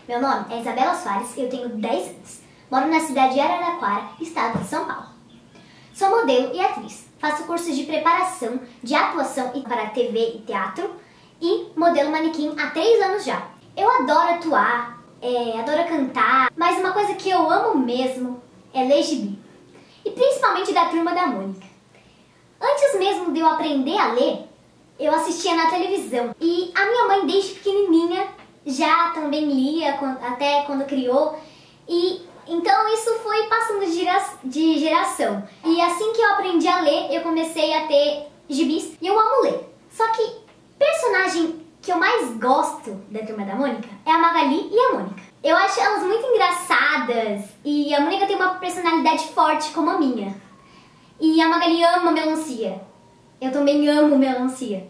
Meu nome é Isabela Soares e eu tenho 10 anos. Moro na cidade de Araraquara, estado de São Paulo. Sou modelo e atriz. Faço cursos de preparação, de atuação para TV e teatro e modelo manequim há 3 anos já. Eu adoro atuar, adoro cantar, mas uma coisa que eu amo mesmo é ler gibi. E principalmente da Turma da Mônica. Antes mesmo de eu aprender a ler, eu assistia na televisão. E a minha mãe, desde pequenininha, já também lia, até quando criou. E então isso foi passando de geração. E assim que eu aprendi a ler, eu comecei a ter gibis e eu amo ler. Só que personagem que eu mais gosto da Turma da Mônica é a Magali e a Mônica. Eu acho elas muito engraçadas e a Mônica tem uma personalidade forte como a minha. E a Magali ama melancia. Eu também amo melancia.